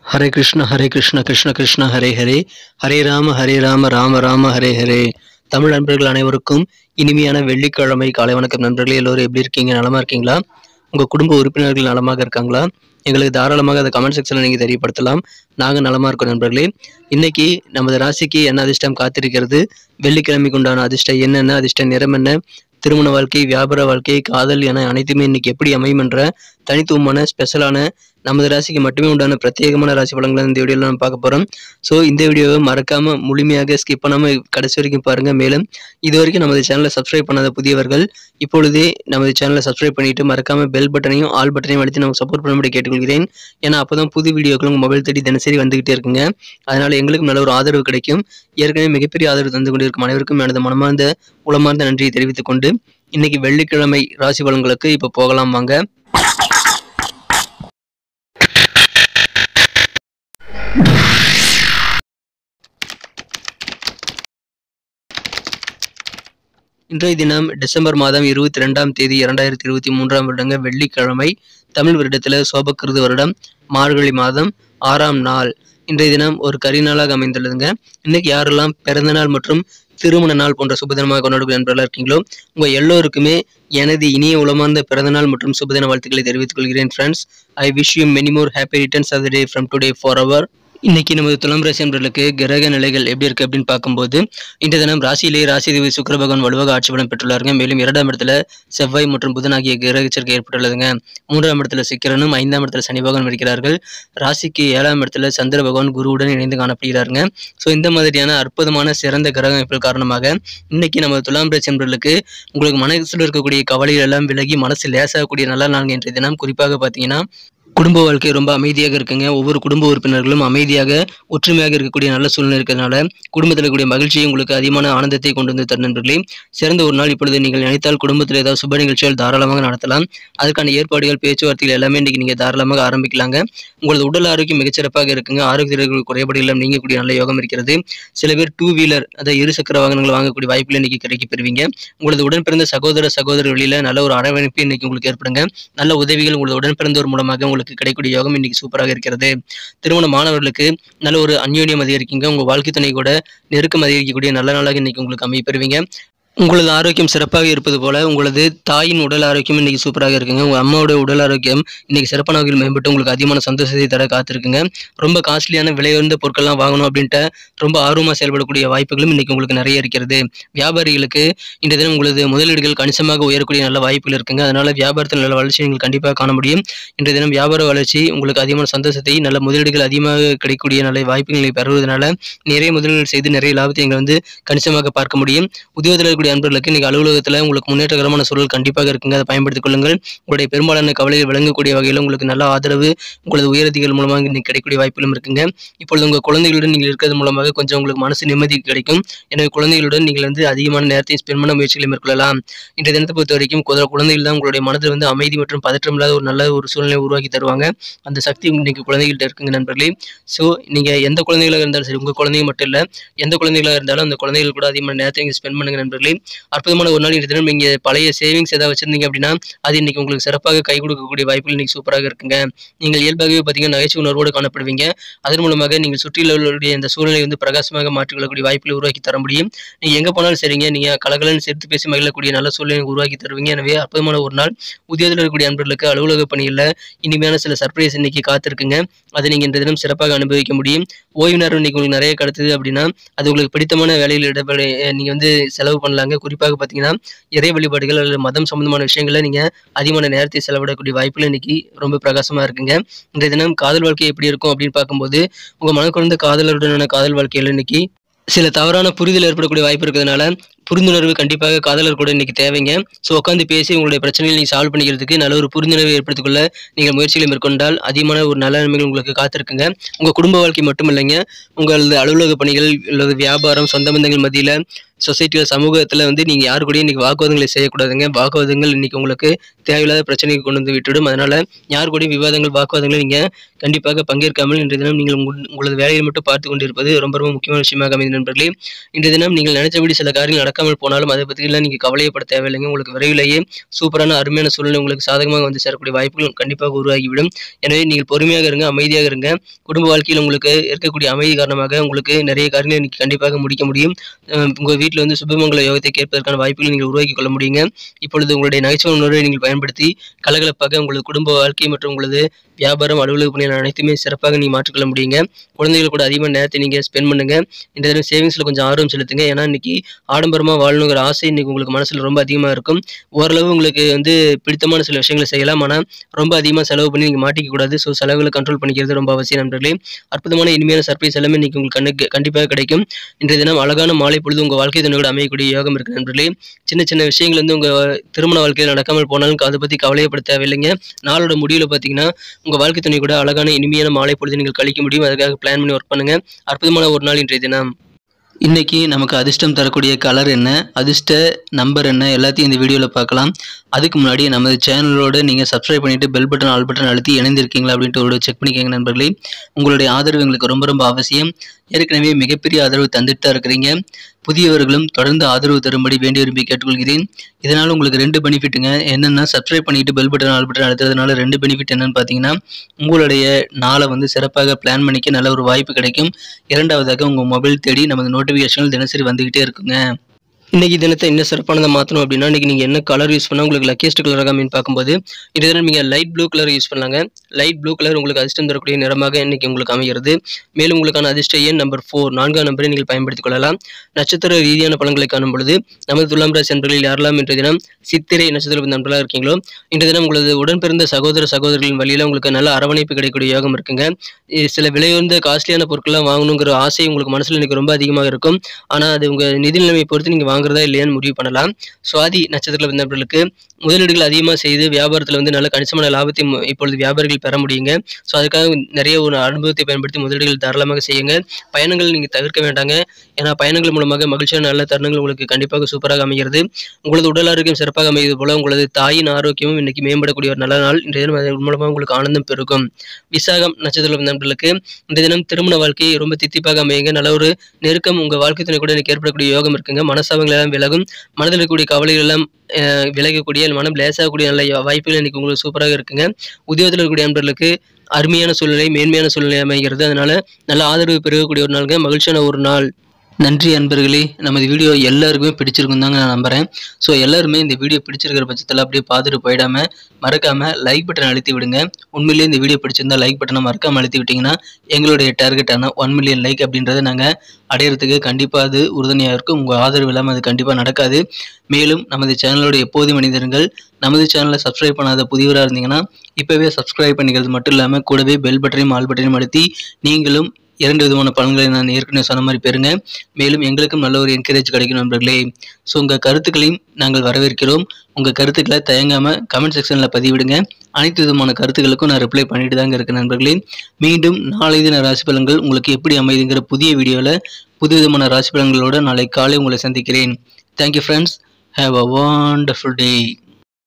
ஹரே கிருஷ்ண கிருஷ்ண கிருஷ்ண ஹரே ஹரே, ஹரே ராம ராம ராம ஹரே ஹரே. தமிழ் நண்பர்கள் அனைவருக்கும் இனிமையான வெள்ளிக்கிழமை காலை வணக்கம். நண்பர்களே, எல்லோரும் எப்படி இருக்கீங்க? நலமா இருக்கீங்களா? உங்கள் குடும்ப உறுப்பினர்கள் நலமாக இருக்காங்களா? எங்களுக்கு தாராளமாக அதை கமெண்ட் செக்ஷனில் நீங்கள் தெரியப்படுத்தலாம். நாங்கள் நலமாக இருக்கோம் நண்பர்களே. இன்னைக்கு நமது ராசிக்கு என்ன அதிர்ஷ்டம் காத்திருக்கிறது, வெள்ளிக்கிழமைக்கு உண்டான அதிர்ஷ்டம் என்னென்ன, அதிர்ஷ்ட நிறம் என்ன, திருமண வாழ்க்கை, வியாபார வாழ்க்கை, காதல் என அனைத்துமே இன்னைக்கு எப்படி அமையும் என்ற தனித்துவமான ஸ்பெஷலான நமது ராசிக்கு மட்டுமே உண்டான பிரத்யேகமான ராசி பலன்களை இந்த வீடியோவில் நம்ம பார்க்க போகிறோம். ஸோ இந்த வீடியோவை மறக்காமல் முழுமையாக ஸ்கிப் பண்ணாமல் கடைசி வரைக்கும் பாருங்கள். மேலும் இது வரைக்கும் நமது சேனலை சப்ஸ்கிரைப் பண்ணாத புதியவர்கள் இப்பொழுதே நமது சேனலை சப்ஸ்கிரைப் பண்ணிட்டு மறக்காமல் பெல் பட்டனையும் ஆல் பட்டனையும் அழுத்தி நம்ம சப்போர்ட் பண்ணும்படி கேட்டுக்கொள்கிறேன். ஏன்னா அப்போ தான் புது வீடியோக்கள் உங்கள் மொபைல் தேடி தினசரி வந்துகிட்டே இருக்குங்க. அதனால் எங்களுக்கும் நல்ல ஒரு ஆதரவு கிடைக்கும். ஏற்கனவே மிகப்பெரிய ஆதரவு தந்து கொண்டிருக்கும் அனைவருக்கும் எனது மனமார்ந்த உளமார்ந்த நன்றியை தெரிவித்துக் கொண்டு இன்னைக்கு வெள்ளிக்கிழமை ராசி பலன்களுக்கு இப்போ போகலாம் வாங்க. இன்றைய தினம் டிசம்பர் மாதம் 22ஆம் தேதி 2023ஆம் வருடங்க வெள்ளிக்கிழமை. தமிழ் வருடத்தில் சோபக்கிருது வருடம் மார்கழி மாதம் 6ஆம் நாள். இன்றைய தினம் ஒரு கரிநாளாக அமைந்துள்ளதுங்க. இன்னைக்கு யாரெல்லாம் பிறந்த நாள் மற்றும் திருமண நாள் போன்ற சுபதினமாக கொண்டாடுகிற நண்பர்களாக இருக்கீங்களோ உங்கள் எல்லோருக்குமே எனது இனிய உளமார்ந்த பிறந்தநாள் மற்றும் சுபதின வாழ்த்துக்களை தெரிவித்துக் கொள்கிறேன். Friends, I wish you many more happy returns of the day from today for அவர். இன்னைக்கு நமது துலாம் ராசி நண்பர்களுக்கு கிரக நிலைகள் எப்படி இருக்கு அப்படின்னு பார்க்கும்போது, இந்த தினம் ராசியிலே ராசிதேவி சுக்கிர பகவான் வலுவாக ஆட்சி பலம் பெற்றுள்ளாருங்க. மேலும் 2ஆம் இடத்துல செவ்வாய் மற்றும் புதன் ஆகிய கிரக சேர்க்கை ஏற்பட்டுள்ளதுங்க. 3ஆம் இடத்துல சுக்கிரனும் 5ஆம் இடத்துல சனி பகவான் இருக்கிறார்கள். ராசிக்கு 7ஆம் இடத்துல சந்திர பகவான் குருவுடன் இணைந்து காணப்படுகிறாருங்க. ஸோ இந்த மாதிரியான அற்புதமான சிறந்த கிரக அமைப்புகள் காரணமாக இன்னைக்கு நம்ம துலாம் ராசி நண்பர்களுக்கு உங்களுக்கு மனசில் இருக்கக்கூடிய கவலைகள் எல்லாம் விலகி மனசு லேசாகக்கூடிய நல்ல நாள் இன்றைய தினம். குறிப்பாக பார்த்தீங்கன்னா குடும்ப வாழ்க்கை ரொம்ப அமைதியாக இருக்குங்க. ஒவ்வொரு குடும்ப உறுப்பினர்களும் அமைதியாக ஒற்றுமையாக இருக்கக்கூடிய நல்ல சூழ்நிலை இருக்கிறதுனால குடும்பத்தில் இருக்கக்கூடிய மகிழ்ச்சியை உங்களுக்கு அதிகமான ஆனந்தத்தை கொண்டு வந்து தரும் நண்பர்களே. சிறந்த ஒரு நாள். இப்பொழுது நீங்கள் நினைத்தால் குடும்பத்தில் ஏதாவது சுப நிகழ்ச்சிகள் தாராளமாக நடத்தலாம். அதுக்கான ஏற்பாடுகள், பேச்சுவார்த்தைகள் எல்லாமே இன்னைக்கு நீங்கள் தாராளமாக ஆரம்பிக்கலாங்க. உங்களது உடல் ஆரோக்கியம் மிகச்சிறப்பாக இருக்குங்க. ஆரோக்கிய குறைபாடுகள் நீங்கக்கூடிய நல்ல யோகம் இருக்கிறது. சில பேர் 2 வீலர் அதாவது இருசக்கர வாகனங்கள் வாங்கக்கூடிய வாய்ப்புகள் இன்னைக்கு கிடைக்க பெறுவீங்க. உங்களது உடன் பிறந்த சகோதர வழியில நல்ல ஒரு அரவணைப்பு இன்னைக்கு உங்களுக்கு ஏற்படுங்க. நல்ல உதவிகள் உங்களது உடன் பிறந்தோர் மூலமாக உங்களுக்கு கிடைக்கக்கூடிய யோகம் இன்னைக்கு சூப்பராக இருக்கிறது. திருமண மாணவர்களுக்கு நல்ல ஒரு அந்யோன்யம் அதிகரிக்குங்க. உங்க வாழ்க்கை துணை கூட நெருக்கம் அதிகரிக்கக்கூடிய நல்ல நாளாக இன்னைக்கு உங்களுக்கு அமைய பெறுவீங்க. உங்களது ஆரோக்கியம் சிறப்பாக இருப்பது போல உங்களது தாயின் உடல் ஆரோக்கியம் இன்னைக்கு சூப்பராக இருக்குங்க. உங்கள் அம்மாவோட உடல் ஆரோக்கியம் இன்னைக்கு சிறப்பான வகையில் மேம்பட்டு உங்களுக்கு அதிகமான சந்தோஷத்தை தர காத்திருக்குங்க. ரொம்ப காஸ்ட்லியான விலையுயர்ந்த பொருட்கள்லாம் வாங்கணும் அப்படின்ட்டு ரொம்ப ஆர்வமாக செயல்படக்கூடிய வாய்ப்புகளும் இன்னைக்கு உங்களுக்கு நிறைய இருக்கிறது. வியாபாரிகளுக்கு இந்த தினம் உங்களது முதலீடுகள் கணிசமாக உயரக்கூடிய நல்ல வாய்ப்புகள் இருக்குங்க. அதனால வியாபாரத்தில் நல்ல வளர்ச்சி நீங்கள் கண்டிப்பாக காண முடியும். இன்றைய தினம் வியாபார வளர்ச்சி உங்களுக்கு அதிகமான சந்தோஷத்தை, நல்ல முதலீடுகள் அதிகமாக கிடைக்கக்கூடிய நல்ல வாய்ப்புகளை பெறுவதனால நிறைய முதலீடுகள் செய்து நிறைய லாபத்தை எங்களை கணிசமாக பார்க்க முடியும். உத்தியோகத்தில் அன்பர்களுக்கு இன்னைக்கு அலுவலகத்தில் உங்களுக்கு முன்னேற்றகரமான சூழல் கண்டிப்பாக இருக்குங்க. அதை பயன்படுத்திக் கொள்ளுங்கள். உங்களுடைய பெரும்பாலான கவலைகள் விளங்கக்கூடிய வகையில் உங்களுக்கு நல்ல ஆதரவு உங்களது உயரதிகள் மூலமாக இன்னைக்கு கிடைக்கக்கூடிய வாய்ப்புகளும் இருக்குங்க. இப்பொழுது உங்கள் குழந்தைகளுடன் நீங்கள் இருக்கிறது மூலமாக கொஞ்சம் உங்களுக்கு மனசு நிம்மதி கிடைக்கும். எனவே குழந்தைகளுடன் நீங்கள் அதிகமான நேரத்தை ஸ்பெண்ட் பண்ண முயற்சிகளை மேற்கொள்ளலாம். இன்றைய தினத்தை பொறுத்த வரைக்கும் குழந்தைகள் தான் உங்களுடைய மனதில் அமைதி மற்றும் பதற்றம் இல்லாத ஒரு நல்ல ஒரு சூழ்நிலை உருவாக்கி தருவாங்க. அந்த சக்தி இன்னைக்கு குழந்தைகள்கிட்ட இருக்குங்க நண்பர்களே. ஸோ நீங்கள் எந்த குழந்தைகளாக இருந்தாலும் சரி, உங்கள் குழந்தைங்க மட்டும் இல்லை, எந்த குழந்தைகளாக இருந்தாலும் அந்த குழந்தைகள் கூட அதிகமான நேரத்தை நீங்கள் ஸ்பெண்ட் பண்ணுங்க நண்பர்களே. அற்புதமான ஒரு நாள். இந்த தினம் நீங்க பழைய சேவிங்ஸ் ஏதாவது வச்சிருந்தீங்க அப்படின்னா அது இன்னைக்கு உங்களுக்கு சிறப்பாக கை கொடுக்கக்கூடிய வாய்ப்புகள் இன்னைக்கு சூப்பராக இருக்குங்க. நீங்கள் இயல்பாகவே பார்த்தீங்கன்னா நகைச்சுவை உணர்வோடு காணப்படுவீங்க. அதன் மூலமாக நீங்கள் சுற்றியுள்ளவர்களுடைய இந்த சூழ்நிலை பிரகாசமாக மாற்றிக்கொள்ளக்கூடிய வாய்ப்புகளை உருவாக்கி தர முடியும். நீங்க எங்க போனாலும் சரிங்க, நீங்க கலகலன்னு சேர்த்து பேசி மகிழக்கூடிய நல்ல சூழ்நிலை உருவாக்கி தருவீங்க. எனவே அற்புதமான ஒரு நாள். உத்தியோகத்தில் இருக்கக்கூடிய அன்பர்களுக்கு அலுவலக பணியில் இனிமையான சில சர்ப்ரைஸ் இன்னைக்கு காத்திருக்குங்க. அதை நீங்க இந்த தினம் சிறப்பாக அனுபவிக்க முடியும். ஓய்வு நேரம் இன்னைக்கு உங்களுக்கு நிறைய கிடைத்தது அப்படின்னா அது உங்களுக்கு பிடித்தமான வேலையில் ஈடுபட நீங்க செலவு பண்ணலாங்க. குறிப்பாக பார்த்தீங்கன்னா இறை வழிபாடுகள் அல்லது மதம் சம்பந்தமான விஷயங்களை நீங்க அதிகமான நேரத்தை செலவிடக்கூடிய வாய்ப்புகள் இன்னைக்கு ரொம்ப பிரகாசமா இருக்குங்க. இந்த தினம் காதல் வாழ்க்கை எப்படி இருக்கும் அப்படின்னு பார்க்கும்போது உங்க மனக்குழந்த காதலருடனான காதல் வாழ்க்கையில் இன்னைக்கு சில தவறான புரிதல் ஏற்படக்கூடிய வாய்ப்பு இருக்கிறதுனால புரிந்துணர்வு கண்டிப்பாக காதலர் கூட இன்னைக்கு தேவைங்க. ஸோ உட்காந்து பேசி உங்களுடைய பிரச்சனைகளை நீங்கள் சால்வ் பண்ணிக்கிறதுக்கு நல்ல ஒரு புரிந்துணர்வை ஏற்படுத்திக்கொள்ள நீங்கள் முயற்சிகளை மேற்கொண்டால் அதிகமான ஒரு நல்ல நன்மைகள் உங்களுக்கு காத்திருக்குங்க. உங்கள் குடும்ப வாழ்க்கை மட்டும் இல்லைங்க, உங்களது அலுவலக பணிகள் அல்லது வியாபாரம், சொந்த பந்தங்கள் மத்தியில், சொசைட்டியில், சமூகத்தில் நீங்கள் யாரு கூடயும் இன்னைக்கு வாக்குவாதங்களை செய்யக்கூடாதுங்க. வாக்குவாதங்கள் இன்னைக்கு உங்களுக்கு தேவையில்லாத பிரச்சனைக்கு கொண்டு வந்து விட்டுவிடும். அதனால யாரு கூடயும் விவாதங்கள், வாக்குவாதங்களை நீங்கள் கண்டிப்பாக பங்கேற்காமல் இன்றைய தினம் நீங்கள் உங்களது வேலையை மட்டும் பார்த்து கொண்டிருப்பது ரொம்ப ரொம்ப முக்கியமான விஷயமாக அமைந்த நண்பர்களே. இன்றைய தினம் நீங்கள் நினைச்சபடி சில காரியங்கள் நடக்க நடக்காமல் போனாலும் அதை பற்றிலாம் நீங்கள் கவலையப்பட தேவையில்லைங்க. உங்களுக்கு விரைவிலேயே சூப்பரான அருமையான சூழ்நிலை உங்களுக்கு சாதகமாக வந்து சேரக்கூடிய வாய்ப்புகள் கண்டிப்பாக உருவாகிவிடும். எனவே நீங்கள் பொறுமையாக இருங்க, அமைதியாக இருங்க. குடும்ப வாழ்க்கையில் உங்களுக்கு இருக்கக்கூடிய அமைதி காரணமாக உங்களுக்கு நிறைய காரியங்களை இன்னைக்கு கண்டிப்பாக முடிக்க முடியும். உங்கள் வீட்டில் வந்து சுபமங்கல யோகத்தை கேட்பதற்கான வாய்ப்புகளை நீங்கள் உருவாக்கி கொள்ள முடியுங்க. இப்பொழுது உங்களுடைய நகைச்சுவை உணர்வை நீங்கள் பயன்படுத்தி கலகலப்பாக உங்களது குடும்ப வாழ்க்கை மற்றும் உங்களது வியாபாரம், அலுவலக பணிகள் அனைத்துமே சிறப்பாக நீங்கள் மாற்றிக்கொள்ள முடியுங்க. குழந்தைகள் கூட அதிகமாக நேரத்தை நீங்கள் ஸ்பெண்ட் பண்ணுங்க. இந்த தடவை சேவிங்ஸில் கொஞ்சம் ஆர்வம் செலுத்துங்க. ஏன்னா இன்னைக்கு ஆடம்பரமாக வாழணுங்கிற ஆசை இன்னைக்கு உங்களுக்கு மனசில் ரொம்ப அதிகமாக இருக்கும். ஓரளவு உங்களுக்கு வந்து பிடித்தமான சில விஷயங்களை செய்யலாம். ஆனால் ரொம்ப அதிகமாக செலவு பண்ணி நீங்கள் மாட்டிக்க கூடாது. ஸோ செலவுகளை கண்ட்ரோல் பண்ணிக்கிறது ரொம்ப அவசியம் நண்பர்களே. அற்புதமான இனிமையான சர்ப்ரைஸ் எல்லாமே இன்னைக்கு உங்களுக்கு கண்ணுக்கு கண்டிப்பாக கிடைக்கும். இன்றைய தினம் அழகான மாலை பொழுது உங்கள் வாழ்க்கை துணையோட அமையக்கூடிய யோகம் இருக்கு நண்பர்களே. சின்ன சின்ன விஷயங்கள் வந்து உங்கள் திருமண வாழ்க்கையில் நடக்காமல் போனாலும் அதை பற்றி கவலையப்பட தேவையில்லைங்க. நாளோட முடிவில் பார்த்தீங்கன்னா உங்கள் வாழ்க்கை துணை கூட அழகான இனிமையான மாலை பொழுது நீங்கள் கழிக்க முடியும். அதுக்காக பிளான் பண்ணி ஒர்க் பண்ணுங்க. அற்புதமான ஒரு நாள் இன்றைய தினம். இன்னைக்கு நமக்கு அதிர்ஷ்டம் தரக்கூடிய கலர் என்ன, அதிர்ஷ்ட நம்பர் என்ன, எல்லாத்தையும் இந்த வீடியோவில் பார்க்கலாம். அதுக்கு முன்னாடி நமது சேனலோடு நீங்கள் சப்ஸ்கிரைப் பண்ணிவிட்டு பெல் பட்டன் ஆல் பட்டன் அழுத்தி இணைந்திருக்கீங்களா அப்படின்ட்டு ஒரு செக் பண்ணிக்கோங்க நண்பர்களே. உங்களுடைய ஆதரவு எங்களுக்கு ரொம்ப ரொம்ப அவசியம். ஏற்கனவே மிகப்பெரிய ஆதரவு தந்துட்டு தான் இருக்கிறீங்க. புதியவர்களும் தொடர்ந்து ஆதரவு தரும்படி வேண்டி விரும்பி கேட்டுக்கொள்கிறேன். இதனால் உங்களுக்கு 2 பெனிஃபிட்டுங்க. என்னென்னா சப்ஸ்கிரைப் பண்ணிவிட்டு பெல் பட்டன் ஆல் பட்டன் அழுத்துறதுனால 2 பெனிஃபிட் என்னென்னு பார்த்தீங்கன்னா, உங்களுடைய நாளை வந்து சிறப்பாக பிளான் பண்ணிக்க நல்ல ஒரு வாய்ப்பு கிடைக்கும். இரண்டாவதாக உங்கள் மொபைல் தேடி நமது நோட்டிஃபிகேஷன்கள் தினசரி வந்துக்கிட்டே இருக்குங்க. இன்னைக்கு தினத்தை இன்னும் சிறப்பானதை மாற்றணும் அப்படின்னா இன்னைக்கு நீங்கள் என்ன கலர் யூஸ் பண்ணால் உங்களுக்கு லக்கியஸ்ட் கலராக அப்படின்னு பார்க்கும்போது இந்த தினம் நீங்கள் லைட் ப்ளூ கலர் யூஸ் பண்ணலாங்க. லைட் ப்ளூ கலர் உங்களுக்கு அதிர்ஷ்டம் தரக்கூடிய நிறமாக இன்னைக்கு உங்களுக்கு அமைகிறது. மேலும் உங்களுக்கான அதிர்ஷ்ட எண் நம்பர் 4, 4ஆம் நம்பரை நீங்கள் பயன்படுத்திக் கொள்ளலாம். நட்சத்திர ரீதியான பலன்களை காணும் பொழுது நமது துலாம் ராசி நண்பர்களில் யாரெல்லாம் இன்றைய தினம் சித்திரை நட்சத்திர நண்பர்களாக இருக்கீங்களோ இன்றைய தினம் உங்களது உடன் பிறந்த சகோதரர்களின் வழியில் உங்களுக்கு நல்ல அரவணைப்பு கிடைக்கக்கூடிய யோகம் இருக்குங்க. சில விலையுயர்ந்த காஸ்ட்லியான பொருட்கள்லாம் வாங்கணுங்கிற ஆசை உங்களுக்கு மனசில் இன்னைக்கு ரொம்ப அதிகமாக இருக்கும். ஆனால் அது உங்கள் நிதி நிலைமையை பொறுத்து நீங்கள் வாங்குறதா இல்லையான்னு முடிவு பண்ணலாம். சுவாதி நட்சத்திரத்தில் வந்தவர்களுக்கு முதலீடுகள் அதிகமாக செய்து வியாபாரத்தில் வந்து நல்ல கணிசமான லாபத்தை இப்பொழுது வியாபாரிகள் பெற முடியுங்க. ஸோ அதுக்காக நிறைய ஒரு அனுபவத்தை பயன்படுத்தி முதலீடுகள் தாராளமாக செய்யுங்க. பயணங்கள் நீங்கள் தவிர்க்க வேண்டாங்க. ஏன்னா பயணங்கள் மூலமாக மகிழ்ச்சியான நல்ல தருணங்கள் உங்களுக்கு கண்டிப்பாக சூப்பராக அமைகிறது. உங்களது உடல் ஆரோக்கியம் சிறப்பாக அமைவது போல உங்களது தாயின் ஆரோக்கியமும் இன்னைக்கு மேம்படக்கூடிய ஒரு நல்ல நாள். இன்றைய தினம் அதன் மூலமாக உங்களுக்கு ஆனந்தம் பெருகும். விசாகம் நட்சத்திரத்தில் வந்தவர்களுக்கு இந்த தினம் திருமண வாழ்க்கையை ரொம்ப தித்திப்பாக அமையுங்க. நல்ல ஒரு நெருக்கம் உங்கள் வாழ்க்கை துணை கூட இன்னைக்கு ஏற்படக்கூடிய யோகம் இருக்குங்க. மனசாபங்கள் எல்லாம் விலகும். மனதில் இருக்கக்கூடிய கவலைகள் எல்லாம் விலகக்கூடிய மனம் லேசாகக்கூடிய நல்ல வாய்ப்புகள் இன்னைக்கு உங்களுக்கு சூப்பராக இருக்குங்க. உத்தியோகத்தில் இருக்கக்கூடிய நண்பர்களுக்கு அருமையான சூழ்நிலை, மேன்மையான சூழ்நிலை அமைகிறது. அதனால நல்ல ஆதரவு பெருகக்கூடிய ஒரு நாளுங்க, மகிழ்ச்சியான ஒரு நாள். நன்றி அன்பர்களே. நமது வீடியோ எல்லாருக்குமே பிடிச்சிருக்கும் தாங்க நான் நம்புகிறேன். ஸோ எல்லாருமே இந்த வீடியோ பிடிச்சிருக்கிற பட்சத்தில் அப்படியே பார்த்துட்டு போயிடாமல் மறக்காமல் லைக் பட்டன் அழுத்தி விடுங்க. உண்மையிலேயே இந்த வீடியோ பிடிச்சிருந்தா லைக் பட்டனை மறக்காமல் அழுத்தி விட்டிங்கன்னா எங்களுடைய டார்கெட்டான 1 மில்லியன் லைக் அப்படின்றத நாங்கள் அடையிறதுக்கு கண்டிப்பாக அது உறுதுணையாக இருக்கும். உங்கள் ஆதரவு இல்லாமல் அது கண்டிப்பாக நடக்காது. மேலும் நமது சேனலோட எப்போதும் மனிதர்கள் நமது சேனலை சப்ஸ்கிரைப் பண்ணாத புதியவராக இருந்தீங்கன்னா இப்போவே சப்ஸ்கிரைப் பண்ணிக்கிறது மட்டும் இல்லாமல் கூடவே பெல் பட்டனையும் ஆல் பட்டனையும் அழுத்தி நீங்களும் 2 விதமான பலன்களை நான் ஏற்கனவே சொன்ன மாதிரி பெறுங்க. மேலும் எங்களுக்கும் நல்ல ஒரு என்கரேஜ் கிடைக்கும் நண்பர்களே. ஸோ உங்கள் கருத்துக்களையும் நாங்கள் வரவேற்கிறோம். உங்கள் கருத்துக்களை தயங்காமல் கமெண்ட் செக்ஷனில் பதிவிடுங்க. அனைத்து விதமான கருத்துக்களுக்கும் நான் ரிப்ளை பண்ணிட்டு தாங்க இருக்கேன் நண்பர்களே. மீண்டும் நாளை தின ராசி பலன்கள் உங்களுக்கு எப்படி அமைதுங்கிற புதிய வீடியோவில் புது விதமான ராசி பலன்களோடு நாளை காலை உங்களை சந்திக்கிறேன். Thank you friends. Have a wonderful day.